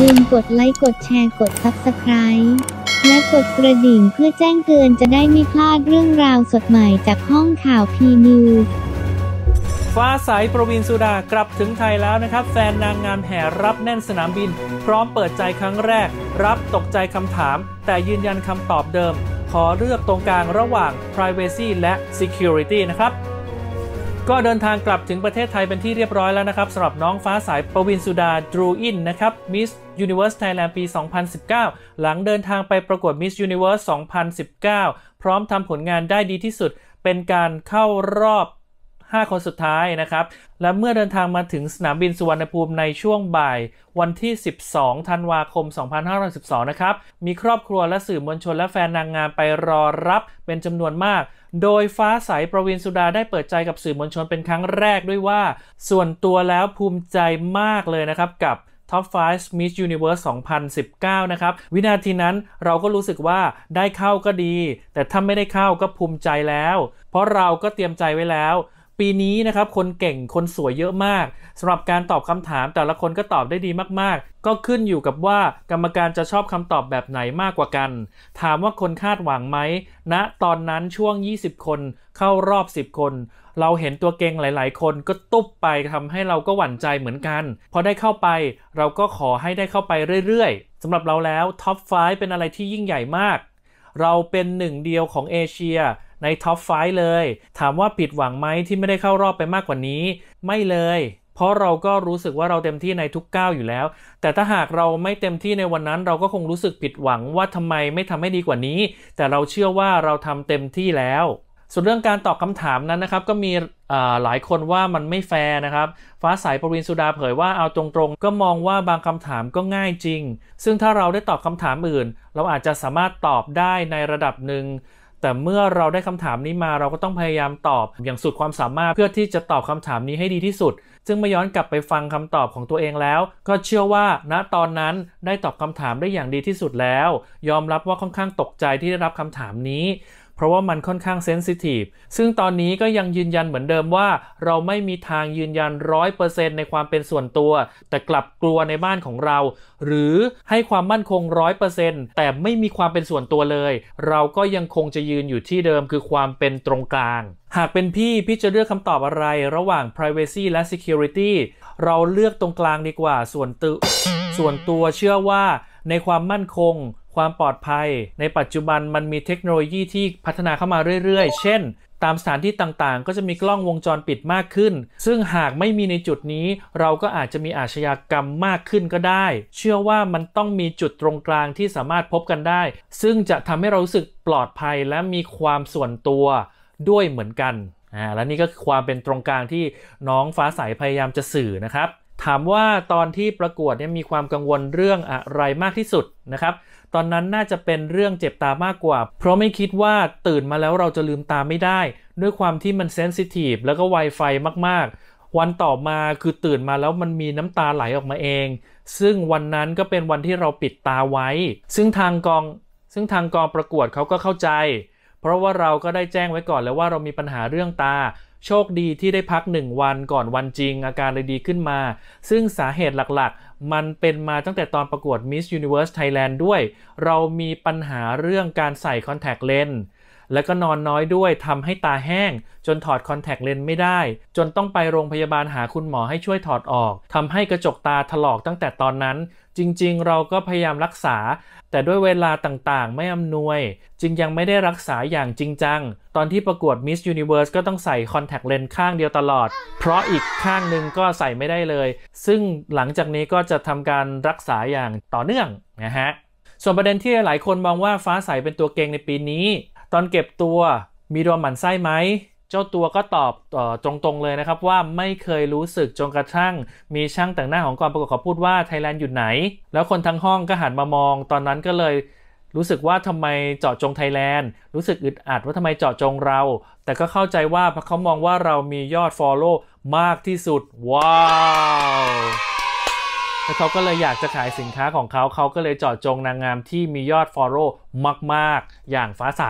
ลืมกดไลค์กดแชร์กด Subscribe และกดกระดิ่งเพื่อแจ้งเตือนจะได้ไม่พลาดเรื่องราวสดใหม่จากห้องข่าว P-News ฟ้าใสประวินสุดากลับถึงไทยแล้วนะครับแฟนนางงามแห่รับแน่นสนามบินพร้อมเปิดใจครั้งแรกรับตกใจคำถามแต่ยืนยันคำตอบเดิมขอเลือกตรงกลางระหว่าง privacy และ security นะครับก็เดินทางกลับถึงประเทศไทยเป็นที่เรียบร้อยแล้วนะครับสำหรับน้องฟ้าใสประวินสุดาดรูอินนะครับ Miss Universe Thailand ปี 2019 หลังเดินทางไปประกวด Miss Universe 2019 พร้อมทำผลงานได้ดีที่สุดเป็นการเข้ารอบ5 คนสุดท้ายนะครับและเมื่อเดินทางมาถึงสนามบินสุวรรณภูมิในช่วงบ่ายวันที่12 ธันวาคม 2512 นะครับมีครอบครัวและสื่อมวลชนและแฟนนางงามไปรอรับเป็นจำนวนมากโดยฟ้าใสประวินสุดาได้เปิดใจกับสื่อมวลชนเป็นครั้งแรกด้วยว่าส่วนตัวแล้วภูมิใจมากเลยนะครับกับ Top 5 Miss Universe 2019 นะครับวินาทีนั้นเราก็รู้สึกว่าได้เข้าก็ดีแต่ถ้าไม่ได้เข้าก็ภูมิใจแล้วเพราะเราก็เตรียมใจไว้แล้วปีนี้นะครับคนเก่งคนสวยเยอะมากสำหรับการตอบคำถามแต่ละคนก็ตอบได้ดีมากๆก็ขึ้นอยู่กับว่ากรรมการจะชอบคำตอบแบบไหนมากกว่ากันถามว่าคนคาดหวังไหมณตอนนั้นช่วง20 คนเข้ารอบ10 คนเราเห็นตัวเก่งหลายๆคนก็ตุ๊บไปทำให้เราก็หวั่นใจเหมือนกันพอได้เข้าไปเราก็ขอให้ได้เข้าไปเรื่อยๆสำหรับเราแล้วท็อป 5 เป็นอะไรที่ยิ่งใหญ่มากเราเป็นหนึ่งเดียวของเอเชียในท็อป 5 เลยถามว่าผิดหวังไหมที่ไม่ได้เข้ารอบไปมากกว่านี้ไม่เลยเพราะเราก็รู้สึกว่าเราเต็มที่ในทุกก้าวอยู่แล้วแต่ถ้าหากเราไม่เต็มที่ในวันนั้นเราก็คงรู้สึกผิดหวังว่าทำไมไม่ทำให้ดีกว่านี้แต่เราเชื่อว่าเราทำเต็มที่แล้วส่วนเรื่องการตอบคำถามนั้นนะครับก็มีหลายคนว่ามันไม่แฟร์นะครับฟ้าใสประวินสุดาเผยว่าเอาตรงๆก็มองว่าบางคำถามก็ง่ายจริงซึ่งถ้าเราได้ตอบคำถามอื่นเราอาจจะสามารถตอบได้ในระดับหนึ่งแต่เมื่อเราได้คำถามนี้มาเราก็ต้องพยายามตอบอย่างสุดความสามารถเพื่อที่จะตอบคำถามนี้ให้ดีที่สุดซึ่งมาย้อนกลับไปฟังคำตอบของตัวเองแล้วก็เชื่อว่าณตอนนั้นได้ตอบคำถามได้อย่างดีที่สุดแล้วยอมรับว่าค่อนข้างตกใจที่ได้รับคำถามนี้เพราะว่ามันค่อนข้างเซนซิทีฟซึ่งตอนนี้ก็ยังยืนยันเหมือนเดิมว่าเราไม่มีทางยืนยัน 100% ในความเป็นส่วนตัวแต่กลับกลัวในบ้านของเราหรือให้ความมั่นคง 100% แต่ไม่มีความเป็นส่วนตัวเลยเราก็ยังคงจะยืนอยู่ที่เดิมคือความเป็นตรงกลางหากเป็นพี่จะเลือกคำตอบอะไรระหว่าง privacy และ security เราเลือกตรงกลางดีกว่าส่วนตัวเชื่อว่าในความมั่นคงความปลอดภัยในปัจจุบันมันมีเทคโนโลยีที่พัฒนาเข้ามาเรื่อยๆเช่นตามสถานที่ต่างๆก็จะมีกล้องวงจรปิดมากขึ้นซึ่งหากไม่มีในจุดนี้เราก็อาจจะมีอาชญากรรมมากขึ้นก็ได้เชื่อว่ามันต้องมีจุดตรงกลางที่สามารถพบกันได้ซึ่งจะทำให้เรารู้สึกปลอดภัยและมีความส่วนตัวด้วยเหมือนกันและนี่ก็คือความเป็นตรงกลางที่น้องฟ้าใสพยายามจะสื่อนะครับถามว่าตอนที่ประกวดเนี่ยมีความกังวลเรื่องอะไรมากที่สุดนะครับตอนนั้นน่าจะเป็นเรื่องเจ็บตามากกว่าเพราะไม่คิดว่าตื่นมาแล้วเราจะลืมตาไม่ได้ด้วยความที่มันเซนซิทีฟแล้วก็ Wi-Fi มากๆวันต่อมาคือตื่นมาแล้วมันมีน้ำตาไหลออกมาเองซึ่งวันนั้นก็เป็นวันที่เราปิดตาไว้ซึ่งทางกองประกวดเขาก็เข้าใจเพราะว่าเราก็ได้แจ้งไว้ก่อนแล้วว่าเรามีปัญหาเรื่องตาโชคดีที่ได้พัก1 วันก่อนวันจริงอาการเลยดีขึ้นมาซึ่งสาเหตุหลักๆมันเป็นมาตั้งแต่ตอนประกวด Miss Universe Thailand ด้วยเรามีปัญหาเรื่องการใส่คอนแทคเลนส์และก็นอนน้อยด้วยทำให้ตาแห้งจนถอดคอนแทคเลนส์ไม่ได้จนต้องไปโรงพยาบาลหาคุณหมอให้ช่วยถอดออกทำให้กระจกตาถลอกตั้งแต่ตอนนั้นจริงๆเราก็พยายามรักษาแต่ด้วยเวลาต่างๆไม่อำนวยจึงยังไม่ได้รักษาอย่างจริงจังตอนที่ประกวด Miss Universe ก็ต้องใส่คอนแทคเลนส์ข้างเดียวตลอดเพราะอีกข้างหนึ่งก็ใส่ไม่ได้เลยซึ่งหลังจากนี้ก็จะทำการรักษาอย่างต่อเนื่องนะฮะส่วนประเด็นที่หลายคนมองว่าฟ้าใสเป็นตัวเก่งในปีนี้ตอนเก็บตัวมีโดนหมั่นไส้ไหมเจ้าตัวก็ตอบตรงๆเลยนะครับว่าไม่เคยรู้สึกจนกระทั่งมีช่างแต่งหน้าของกองประกวดเขาพูดว่าไทยแลนด์อยู่ไหนแล้วคนทั้งห้องก็หันมามองตอนนั้นก็เลยรู้สึกว่าทำไมเจาะจงไทยแลนด์รู้สึกอึดอัดว่าทำไมเจาะจงเราแต่ก็เข้าใจว่าเพราะเขามองว่าเรามียอด follow มากที่สุดว้าวแล้วเขาก็เลยอยากจะขายสินค้าของเขาก็เลยเจาะจงนางงามที่มียอด follow มากๆอย่างฟ้าใส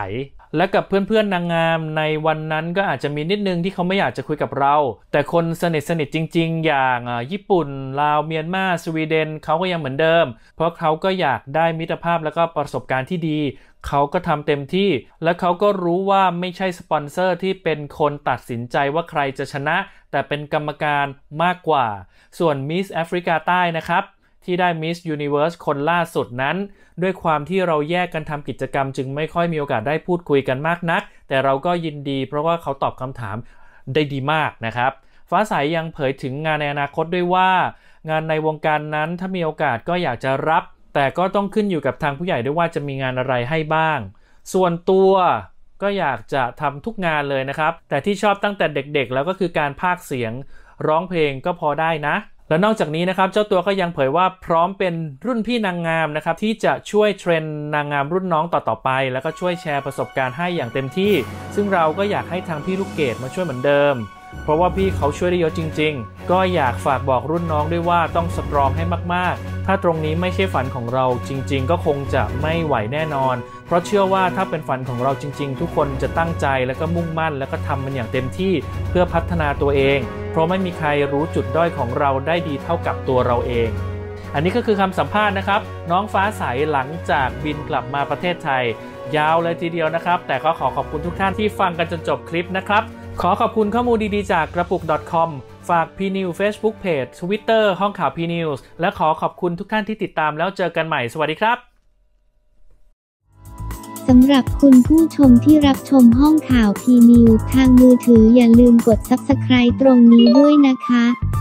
และกับเพื่อนๆนางงามในวันนั้นก็อาจจะมีนิดนึงที่เขาไม่อยากจะคุยกับเราแต่คนสนิทจริงๆอย่างญี่ปุ่นลาวเมียนมาสวีเดนเขาก็ยังเหมือนเดิมเพราะเขาก็อยากได้มิตรภาพแล้วก็ประสบการณ์ที่ดีเขาก็ทำเต็มที่และเขาก็รู้ว่าไม่ใช่สปอนเซอร์ที่เป็นคนตัดสินใจว่าใครจะชนะแต่เป็นกรรมการมากกว่าส่วนมิสแอฟริกาใต้นะครับที่ได้ Miss Universe คนล่าสุดนั้นด้วยความที่เราแยกกันทำกิจกรรมจึงไม่ค่อยมีโอกาสได้พูดคุยกันมากนักแต่เราก็ยินดีเพราะว่าเขาตอบคำถามได้ดีมากนะครับฟ้าใสยังเผยถึงงานในอนาคตด้วยว่างานในวงการนั้นถ้ามีโอกาสก็อยากจะรับแต่ก็ต้องขึ้นอยู่กับทางผู้ใหญ่ด้วยว่าจะมีงานอะไรให้บ้างส่วนตัวก็อยากจะทำทุกงานเลยนะครับแต่ที่ชอบตั้งแต่เด็กๆแล้วก็คือการพากย์เสียงร้องเพลงก็พอได้นะและนอกจากนี้นะครับเจ้าตัวก็ยังเผยว่าพร้อมเป็นรุ่นพี่นางงามนะครับที่จะช่วยเทรนนางงามรุ่นน้องต่อไปแล้วก็ช่วยแชร์ประสบการณ์ให้อย่างเต็มที่ซึ่งเราก็อยากให้ทางพี่ลูกเกดมาช่วยเหมือนเดิมเพราะว่าพี่เขาช่วยได้เยอะจริงๆก็อยากฝากบอกรุ่นน้องด้วยว่าต้องสตรองให้มากๆถ้าตรงนี้ไม่ใช่ฝันของเราจริงๆก็คงจะไม่ไหวแน่นอนเพราะเชื่อว่าถ้าเป็นฝันของเราจริงๆทุกคนจะตั้งใจแล้วก็มุ่งมั่นแล้วก็ทำมันอย่างเต็มที่เพื่อพัฒนาตัวเองเพราะไม่มีใครรู้จุดด้อยของเราได้ดีเท่ากับตัวเราเองอันนี้ก็คือคำสัมภาษณ์นะครับน้องฟ้าใสหลังจากบินกลับมาประเทศไทยยาวเลยทีเดียวนะครับแต่ก็ขอขอบคุณทุกท่านที่ฟังกันจนจบคลิปนะครับขอขอบคุณข้อมูลดีๆจากกระปุก .com ฝาก PNews Facebook Page Twitter ห้องข่าว PNews และขอขอบคุณทุกท่านที่ติดตามแล้วเจอกันใหม่สวัสดีครับสำหรับคุณผู้ชมที่รับชมห้องข่าว PNews ทางมือถืออย่าลืมกด Subscribe ตรงนี้ด้วยนะคะ